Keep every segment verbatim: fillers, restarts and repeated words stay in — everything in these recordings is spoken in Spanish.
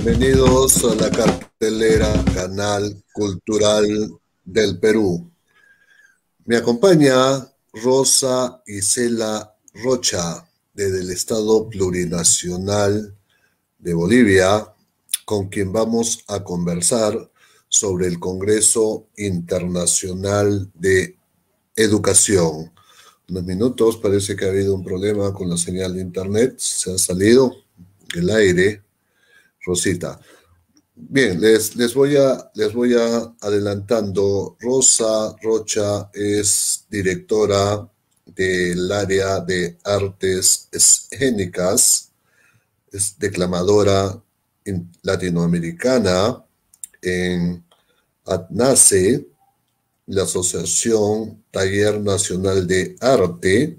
Bienvenidos a la cartelera Canal Cultural del Perú. Me acompaña Rosa Isela Rocha, desde el Estado Plurinacional de Bolivia, con quien vamos a conversar sobre el Congreso Internacional de Educación. Unos minutos, parece que ha habido un problema con la señal de internet, se ha salido del aire. Rosita. Bien, les, les, voy a, les voy a adelantando. Rosa Rocha es directora del área de artes escénicas, es declamadora latinoamericana en ATNACE, la Asociación Taller Nacional de Arte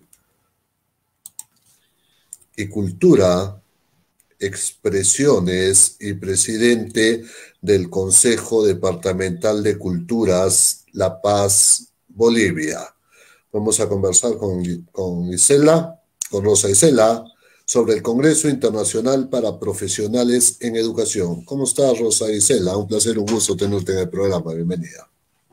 y Cultura, Expresiones y presidente del Consejo Departamental de Culturas La Paz, Bolivia. Vamos a conversar con, con Isela, con Rosa Isela, sobre el Congreso Internacional para Profesionales en Educación. ¿Cómo estás, Rosa Isela? Un placer, un gusto tenerte en el programa. Bienvenida.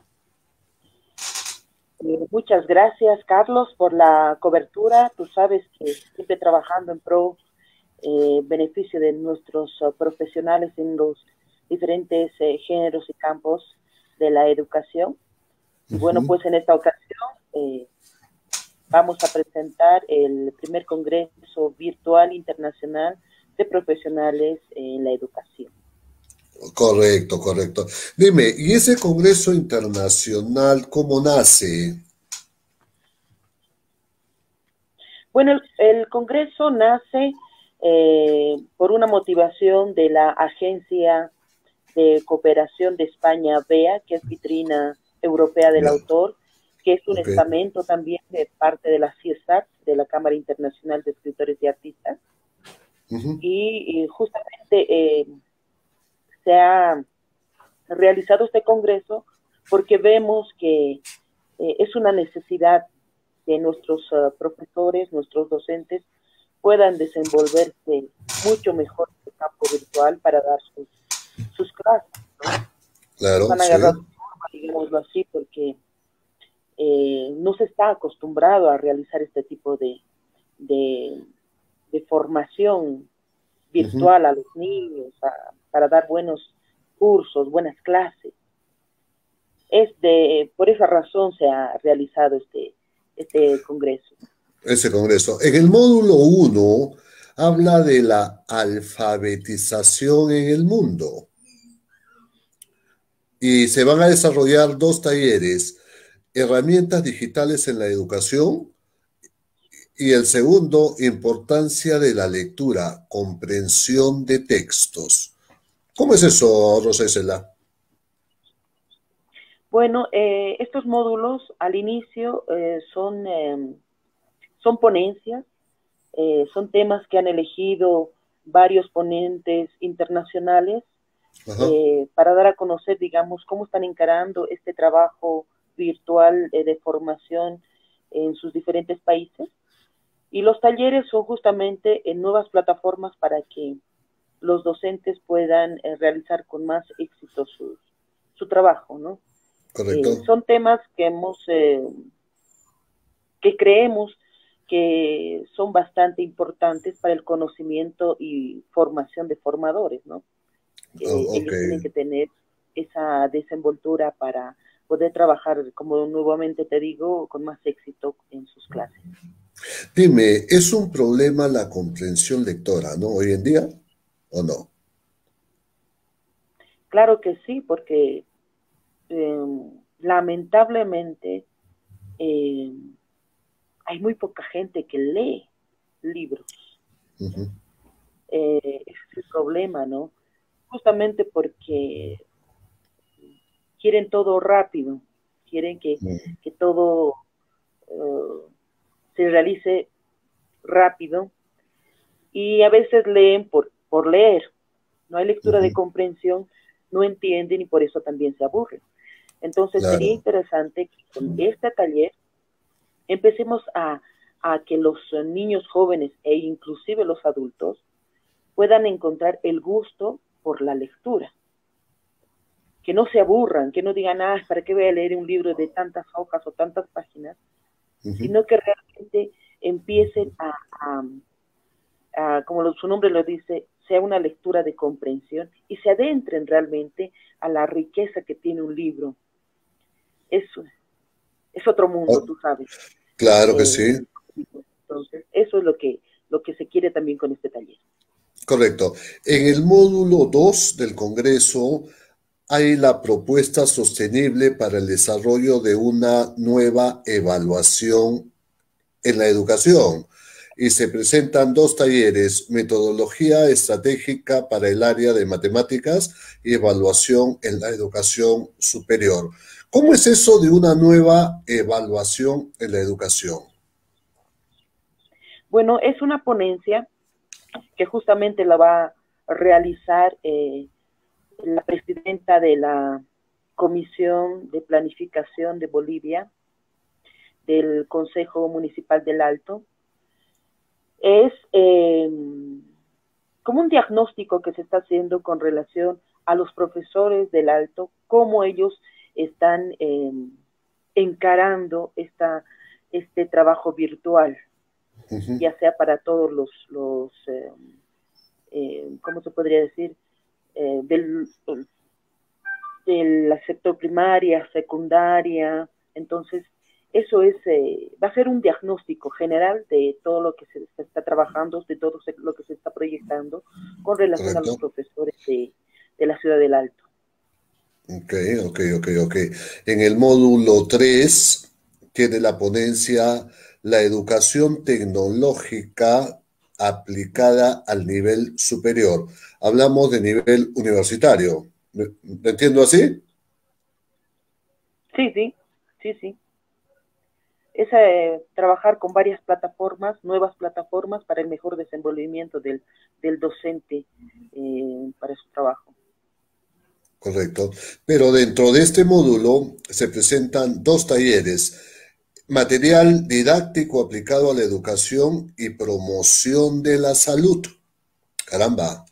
Eh, muchas gracias, Carlos, por la cobertura. Tú sabes que siempre trabajando en pro Eh, beneficio de nuestros uh, profesionales en los diferentes eh, géneros y campos de la educación. Y bueno, uh-huh. pues en esta ocasión eh, vamos a presentar el primer Congreso Virtual Internacional de Profesionales en la Educación. Correcto, correcto. Dime, ¿y ese Congreso Internacional cómo nace? Bueno, el, el Congreso nace Eh, por una motivación de la Agencia de Cooperación de España, B E A, que es Vitrina Europea del yeah. Autor, que es un okay. estamento también de parte de la C I E S A T, de la Cámara Internacional de Escritores y Artistas. Uh-huh. Y, y justamente eh, se ha realizado este congreso porque vemos que eh, es una necesidad de nuestros uh, profesores, nuestros docentes, puedan desenvolverse mucho mejor en el campo virtual para dar sus, sus clases, ¿no? Claro, Van a agarrar sí. forma, digámoslo así, porque eh, no se está acostumbrado a realizar este tipo de, de, de formación virtual uh-huh. a los niños, a, para dar buenos cursos, buenas clases. Es de, por esa razón se ha realizado este, este congreso. Ese congreso. En el módulo uno habla de la alfabetización en el mundo. Y se van a desarrollar dos talleres, herramientas digitales en la educación, y el segundo, importancia de la lectura, comprensión de textos. ¿Cómo es eso, Rosa Isela? Bueno, eh, estos módulos al inicio eh, son... Eh, Son ponencias, eh, son temas que han elegido varios ponentes internacionales eh, para dar a conocer, digamos, cómo están encarando este trabajo virtual eh, de formación en sus diferentes países. Y los talleres son justamente en nuevas plataformas para que los docentes puedan eh, realizar con más éxito su, su trabajo, ¿no? Correcto. Eh, son temas que hemos, eh, que creemos que son bastante importantes para el conocimiento y formación de formadores, ¿no? Eh, oh, okay. Ellos tienen que tener esa desenvoltura para poder trabajar, como nuevamente te digo, con más éxito en sus clases. Dime, ¿es un problema la comprensión lectora, no, hoy en día, o no? Claro que sí, porque eh, lamentablemente eh, hay muy poca gente que lee libros. Uh-huh. eh, ese es el problema, ¿no? Justamente porque quieren todo rápido, quieren que, uh-huh. que todo uh, se realice rápido, y a veces leen por, por leer. No hay lectura uh-huh. de comprensión, no entienden y por eso también se aburren. Entonces claro. sería interesante que con este taller empecemos a, a que los niños jóvenes e inclusive los adultos puedan encontrar el gusto por la lectura. Que no se aburran, que no digan, ah, ¿para qué voy a leer un libro de tantas hojas o tantas páginas? Uh-huh. Sino que realmente empiecen a, a, a, como su nombre lo dice, sea una lectura de comprensión y se adentren realmente a la riqueza que tiene un libro. Eso es otro mundo, oh, tú sabes. Claro que eh, sí. Entonces, eso es lo que, lo que se quiere también con este taller. Correcto. En el módulo dos del Congreso hay la propuesta sostenible para el desarrollo de una nueva evaluación en la educación y se presentan dos talleres, metodología estratégica para el área de matemáticas y evaluación en la educación superior. ¿Cómo es eso de una nueva evaluación en la educación? Bueno, es una ponencia que justamente la va a realizar eh, la presidenta de la Comisión de Planificación de Bolivia, del Consejo Municipal del Alto. Es eh, como un diagnóstico que se está haciendo con relación a los profesores del Alto, cómo ellos están eh, encarando esta, este trabajo virtual, uh-huh. ya sea para todos los, los eh, eh, ¿cómo se podría decir? Eh, del, del sector primaria, secundaria. Entonces, eso es, eh, va a ser un diagnóstico general de todo lo que se, se está trabajando, de todo se, lo que se está proyectando con relación Correcto. a los profesores de, de la Ciudad del Alto. Ok, ok, ok, ok. En el módulo tres tiene la ponencia La educación tecnológica aplicada al nivel superior. Hablamos de nivel universitario. ¿Lo entiendo así? Sí, sí, sí, sí. Es eh, trabajar con varias plataformas, nuevas plataformas para el mejor desenvolvimiento del, del docente eh, para su trabajo. Correcto. Pero dentro de este módulo se presentan dos talleres. Material didáctico aplicado a la educación y promoción de la salud. Caramba.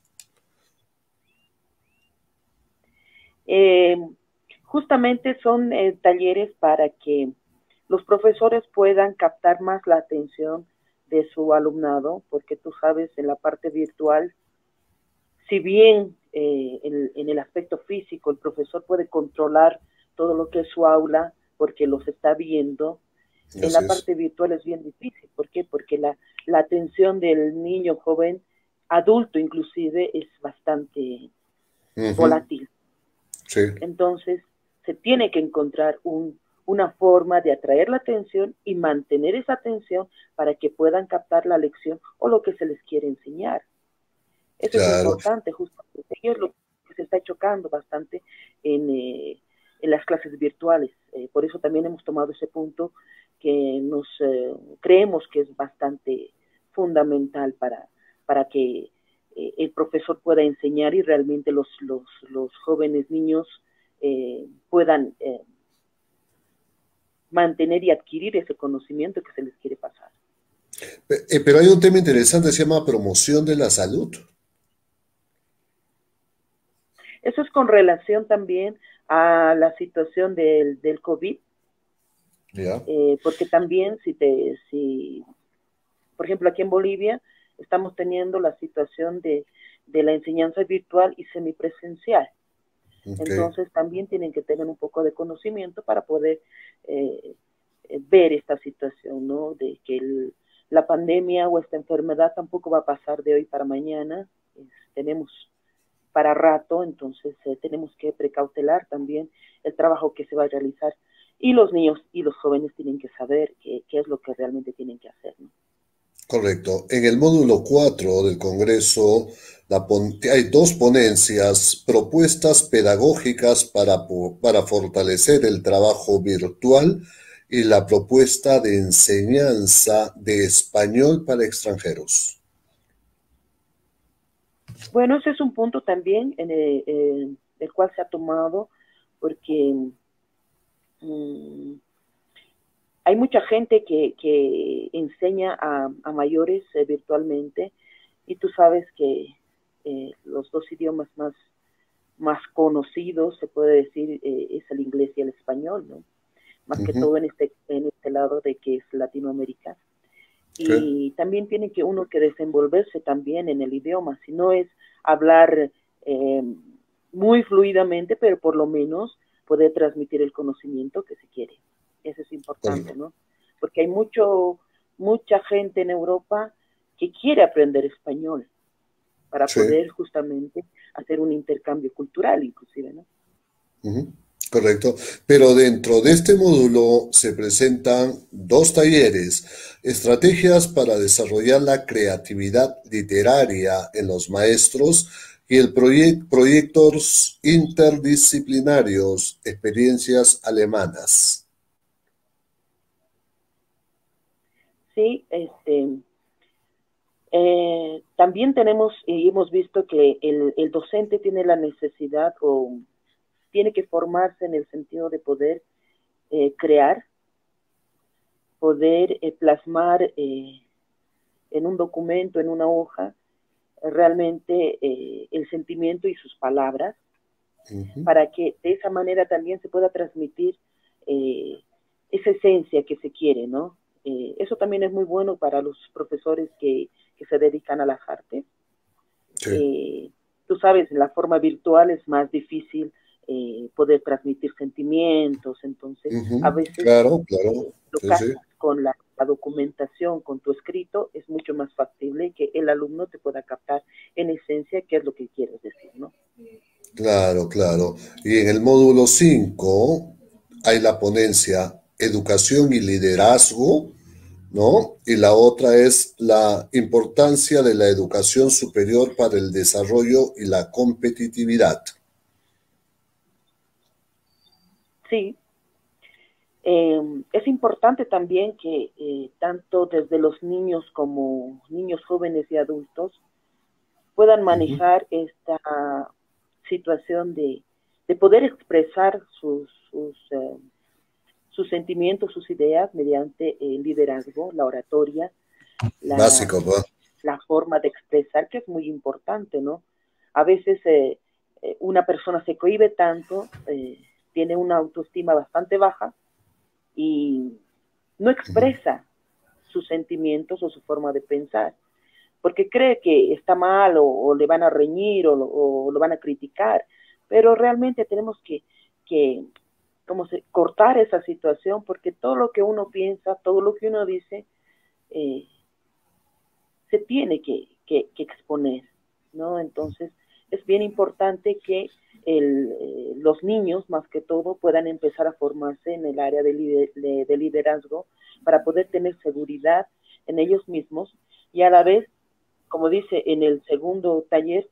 Eh, justamente son eh, talleres para que los profesores puedan captar más la atención de su alumnado, porque tú sabes, en la parte virtual, si bien eh, en, en el aspecto físico el profesor puede controlar todo lo que es su aula, porque los está viendo, Así en la es. parte virtual es bien difícil. ¿Por qué? Porque la, la atención del niño joven, adulto inclusive, es bastante uh-huh. volátil. Sí. Entonces, se tiene que encontrar un, una forma de atraer la atención y mantener esa atención para que puedan captar la lección o lo que se les quiere enseñar. Eso claro. es importante, justamente. Ello es lo que se está chocando bastante en, eh, en las clases virtuales. Eh, por eso también hemos tomado ese punto que nos eh, creemos que es bastante fundamental para, para que eh, el profesor pueda enseñar y realmente los, los, los jóvenes niños eh, puedan eh, mantener y adquirir ese conocimiento que se les quiere pasar. Pero hay un tema interesante, se llama promoción de la salud. Eso es con relación también a la situación del, del COVID, yeah. eh, porque también si te, si, por ejemplo, aquí en Bolivia estamos teniendo la situación de, de la enseñanza virtual y semipresencial. Okay. Entonces también tienen que tener un poco de conocimiento para poder eh, ver esta situación, ¿no? De que el, la pandemia o esta enfermedad tampoco va a pasar de hoy para mañana. Es, tenemos para rato, entonces eh, tenemos que precautelar también el trabajo que se va a realizar y los niños y los jóvenes tienen que saber qué, qué es lo que realmente tienen que hacer, ¿no? Correcto. En el módulo cuatro del Congreso la hay dos ponencias, propuestas pedagógicas para, para fortalecer el trabajo virtual y la propuesta de enseñanza de español para extranjeros. Bueno, ese es un punto también en el, en el cual se ha tomado porque mmm, hay mucha gente que, que enseña a, a mayores eh, virtualmente y tú sabes que eh, los dos idiomas más, más conocidos, se puede decir, eh, es el inglés y el español, ¿no? Más uh-huh. que todo en este, en este lado de que es Latinoamérica. Y okay. también tiene que uno que desenvolverse también en el idioma, si no es hablar eh, muy fluidamente, pero por lo menos poder transmitir el conocimiento que se quiere. Eso es importante, ¿no? Porque hay mucho, mucha gente en Europa que quiere aprender español para sí. poder justamente hacer un intercambio cultural, inclusive, ¿no? Uh-huh. Correcto. Pero dentro de este módulo se presentan dos talleres: estrategias para desarrollar la creatividad literaria en los maestros y el proye- proyectos interdisciplinarios, experiencias alemanas. Sí, este, eh, también tenemos y hemos visto que el, el docente tiene la necesidad o tiene que formarse en el sentido de poder eh, crear, poder eh, plasmar eh, en un documento, en una hoja, eh, realmente eh, el sentimiento y sus palabras, uh-huh. para que de esa manera también se pueda transmitir eh, esa esencia que se quiere, ¿no? Eh, eso también es muy bueno para los profesores que, que se dedican a las artes. Sí. Eh, tú sabes, en la forma virtual es más difícil eh, poder transmitir sentimientos, entonces uh-huh. a veces claro, claro. Eh, lo sí, casas sí. con la, la documentación, con tu escrito, es mucho más factible que el alumno te pueda captar en esencia qué es lo que quieres decir, ¿no? Claro, claro. Y en el módulo cinco hay la ponencia Educación y Liderazgo, ¿no? Y la otra es la importancia de la educación superior para el desarrollo y la competitividad. Sí. Eh, es importante también que eh, tanto desde los niños como niños jóvenes y adultos puedan manejar uh-huh. esta situación de, de poder expresar sus, sus, eh, sus sentimientos, sus ideas mediante el liderazgo, la oratoria, la, Básico, ¿no? la forma de expresar, que es muy importante, ¿no? A veces eh, una persona se cohíbe tanto, eh, tiene una autoestima bastante baja y no expresa uh-huh. sus sentimientos o su forma de pensar, porque cree que está mal o, o le van a reñir o, o lo van a criticar, pero realmente tenemos que, que como se, cortar esa situación, porque todo lo que uno piensa, todo lo que uno dice, eh, se tiene que, que, que exponer, ¿no? Entonces, es bien importante que el, eh, los niños, más que todo, puedan empezar a formarse en el área de, lider, de, de liderazgo para poder tener seguridad en ellos mismos y a la vez, como dice en el segundo taller,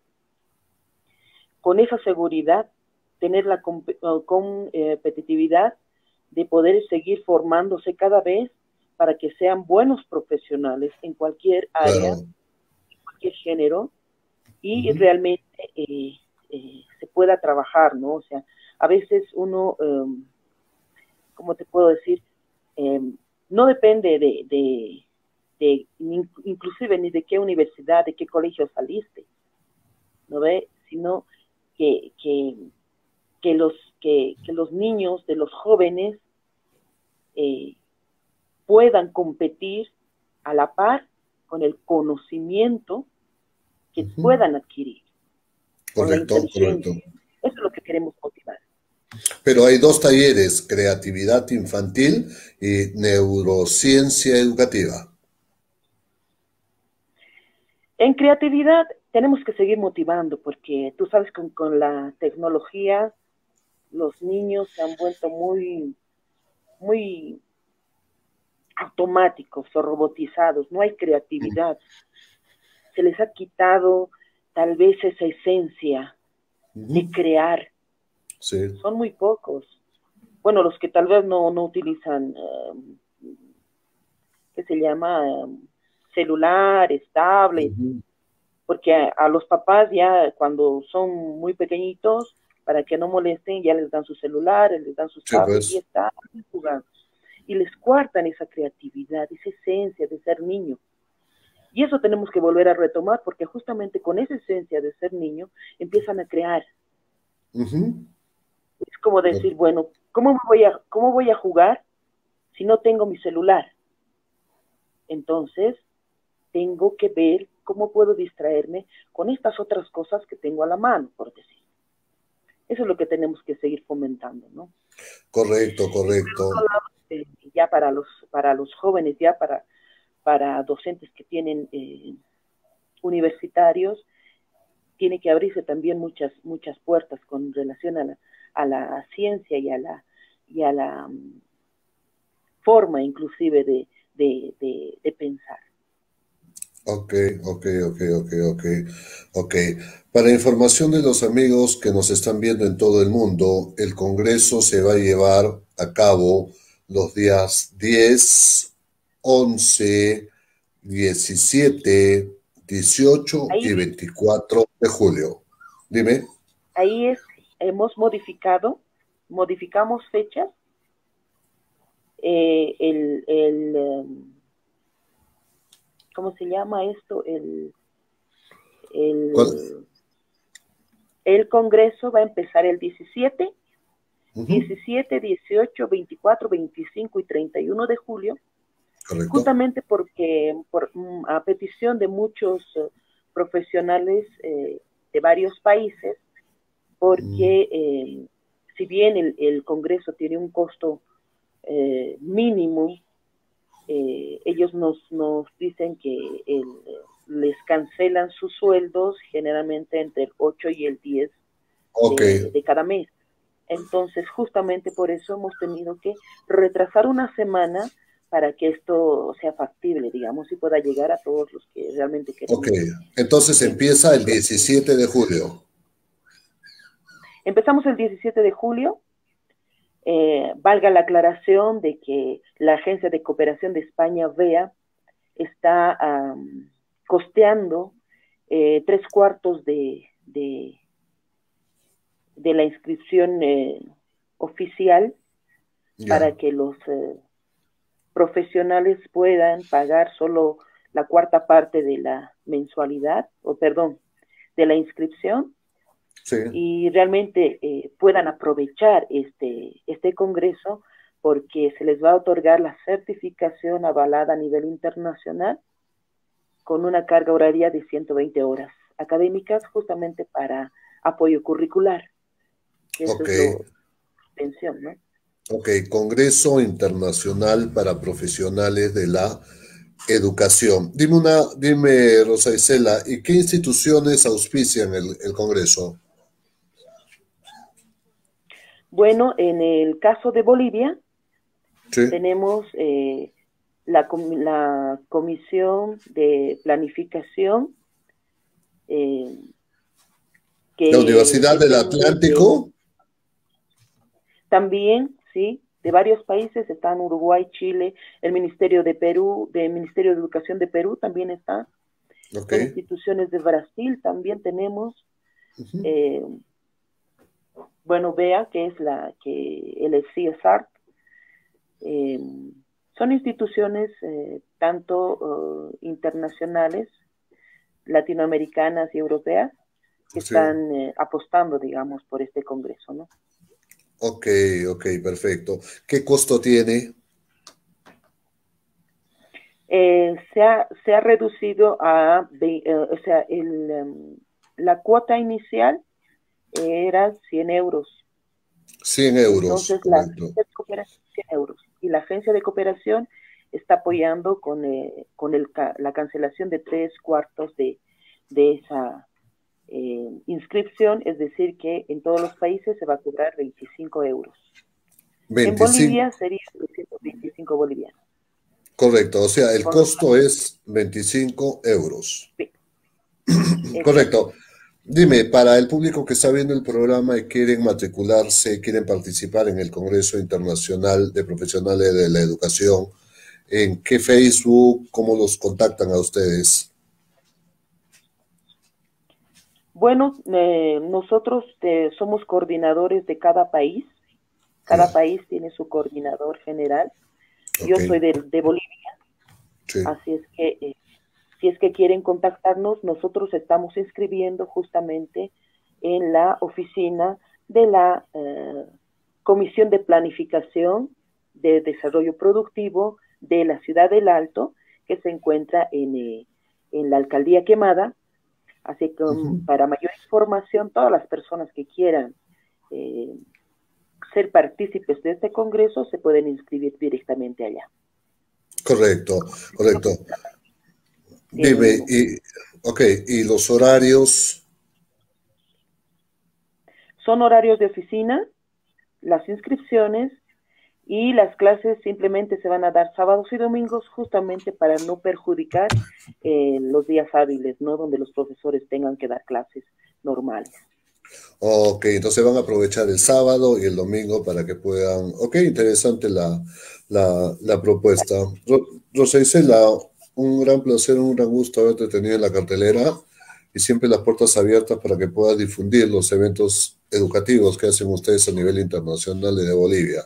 con esa seguridad, tener la competitividad de poder seguir formándose cada vez para que sean buenos profesionales en cualquier área, claro. en cualquier género, y uh-huh. realmente eh, eh, se pueda trabajar, ¿no? O sea, a veces uno, um, ¿cómo te puedo decir? Um, no depende de, de, de, inclusive ni de qué universidad, de qué colegio saliste, ¿no ve? Sino que, que, que, los, que, que los niños, de los jóvenes, eh, puedan competir a la par con el conocimiento que uh-huh. puedan adquirir. Correcto, con la correcto. Eso es lo que queremos motivar. Pero hay dos talleres, creatividad infantil y neurociencia educativa. En creatividad tenemos que seguir motivando porque tú sabes que con, con la tecnología los niños se han vuelto muy, muy automáticos o robotizados, no hay creatividad. Uh-huh. Se les ha quitado tal vez esa esencia uh-huh. de crear. Sí. Son muy pocos. Bueno, los que tal vez no, no utilizan, um, ¿qué se llama? Um, celulares, tablets, uh-huh. porque a, a los papás ya cuando son muy pequeñitos, para que no molesten, ya les dan sus celulares, les dan sus sí, tablets pues. y están jugando. Y les cuartan esa creatividad, esa esencia de ser niño. Y eso tenemos que volver a retomar, porque justamente con esa esencia de ser niño, empiezan a crear. Uh-huh. Es como decir, bueno, ¿cómo me voy a, cómo voy a jugar si no tengo mi celular? Entonces, tengo que ver cómo puedo distraerme con estas otras cosas que tengo a la mano, por decir. Eso es lo que tenemos que seguir fomentando, ¿no? Correcto, correcto. Eh, ya para los, para los jóvenes, ya para, para docentes que tienen eh, universitarios, tiene que abrirse también muchas, muchas puertas con relación a la, a la ciencia y a la, y a la um, forma inclusive de, de, de, de pensar. Ok, ok, ok, ok, ok, ok. Para información de los amigos que nos están viendo en todo el mundo, el Congreso se va a llevar a cabo los días diez, once, diecisiete, dieciocho Ahí, y veinticuatro de julio. Dime. Ahí es, hemos modificado, modificamos fechas, eh, el, el um, ¿cómo se llama esto? El, el, el Congreso va a empezar el diecisiete, uh-huh. diecisiete, dieciocho, veinticuatro, veinticinco y treinta y uno de julio. Correcto. Justamente porque por, a petición de muchos uh, profesionales eh, de varios países, porque eh, si bien el, el Congreso tiene un costo eh, mínimo, eh, ellos nos, nos dicen que el, les cancelan sus sueldos generalmente entre el ocho y el diez okay. de, de cada mes. Entonces, justamente por eso hemos tenido que retrasar una semana para que esto sea factible, digamos, y pueda llegar a todos los que realmente queremos. Ok, entonces empieza el diecisiete de julio. Empezamos el diecisiete de julio. Eh, valga la aclaración de que la Agencia de Cooperación de España, V E A, está um, costeando eh, tres cuartos de, de, de la inscripción eh, oficial yeah. para que los eh, profesionales puedan pagar solo la cuarta parte de la mensualidad, o perdón, de la inscripción, sí. y realmente eh, puedan aprovechar este, este congreso, porque se les va a otorgar la certificación avalada a nivel internacional con una carga horaria de ciento veinte horas académicas, justamente para apoyo curricular. Eso okay. es lo, pensión, ¿no? Ok, Congreso Internacional para Profesionales de la Educación. Dime, una, dime Rosa Isela, ¿y qué instituciones auspician el, el Congreso? Bueno, en el caso de Bolivia, sí. tenemos eh, la, la Comisión de Planificación. Eh, que ¿La Universidad del Atlántico? De, también, sí, de varios países, están Uruguay, Chile, el Ministerio de Perú, del Ministerio de Educación de Perú también está. Okay. Son instituciones de Brasil, también tenemos. Uh-huh. eh, bueno, V E A, que es la que el C S R. Eh, son instituciones eh, tanto uh, internacionales, latinoamericanas y europeas, que sí. están eh, apostando, digamos, por este congreso, ¿no? Ok, ok, perfecto. ¿Qué costo tiene? Eh, se, ha, se ha reducido a, de, eh, o sea, el, um, la cuota inicial era cien euros. cien euros. Entonces, la agencia de cooperación, cien euros. Y la agencia de cooperación está apoyando con, eh, con el, la cancelación de tres cuartos de, de esa eh, inscripción, es decir, que en todos los países se va a cobrar veinticinco euros. veinticinco. En Bolivia sería doscientos veinticinco bolivianos. Correcto, o sea, el Con costo es veinticinco euros. Sí. Correcto. Dime, para el público que está viendo el programa y quieren matricularse, quieren participar en el Congreso Internacional de Profesionales de la Educación, ¿en qué Facebook, cómo los contactan a ustedes? Bueno, eh, nosotros eh, somos coordinadores de cada país. Cada yeah. país tiene su coordinador general. Okay. Yo soy de, de Bolivia, sí. así es que eh, Si es que quieren contactarnos, nosotros estamos inscribiendo justamente en la oficina de la eh, Comisión de Planificación de Desarrollo Productivo de la Ciudad del Alto, que se encuentra en, eh, en la Alcaldía Quemada. Así que um, para mayor información, todas las personas que quieran eh, ser partícipes de este congreso se pueden inscribir directamente allá. Correcto, correcto. Dime, y, ok, ¿y los horarios? Son horarios de oficina, las inscripciones y las clases simplemente se van a dar sábados y domingos justamente para no perjudicar eh, los días hábiles, ¿no? Donde los profesores tengan que dar clases normales. Ok, entonces van a aprovechar el sábado y el domingo para que puedan... Ok, interesante la, la, la propuesta. Ro- Rosa Isela, un gran placer, un gran gusto haberte tenido en la cartelera y siempre las puertas abiertas para que puedas difundir los eventos educativos que hacen ustedes a nivel internacional y de Bolivia.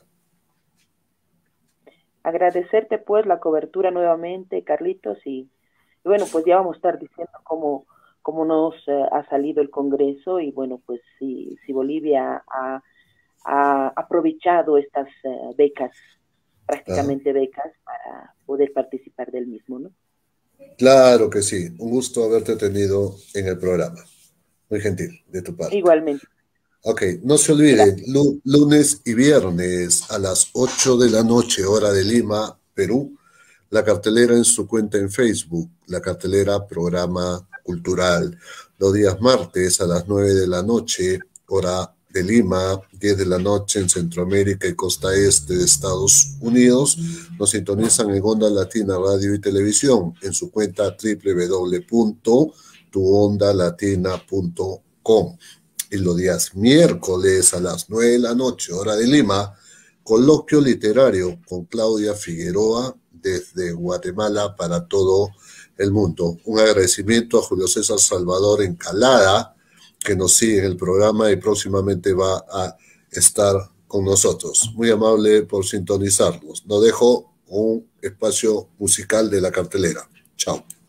Agradecerte pues la cobertura nuevamente, Carlitos, y, y bueno, pues ya vamos a estar diciendo cómo, cómo nos eh, ha salido el Congreso y bueno, pues si, si Bolivia ha, ha aprovechado estas eh, becas, prácticamente Ah, becas, para poder participar del mismo, ¿no? claro que sí, un gusto haberte tenido en el programa. Muy gentil de tu parte. Igualmente. Ok, no se olviden, Gracias. lu- lunes y viernes a las ocho de la noche, hora de Lima, Perú, la cartelera en su cuenta en Facebook, la cartelera Programa Cultural. Los días martes a las nueve de la noche, hora de Lima, diez de la noche en Centroamérica y costa este de Estados Unidos, nos sintonizan en Onda Latina Radio y Televisión en su cuenta doble u doble u doble u punto tu onda latina punto com. Y los días miércoles a las nueve de la noche, hora de Lima, coloquio literario con Claudia Figueroa desde Guatemala para todo el mundo. Un agradecimiento a Julio César Salvador Encalada, que nos sigue en el programa y próximamente va a estar con nosotros. Muy amable por sintonizarnos. Nos dejo un espacio musical de la cartelera. Chao.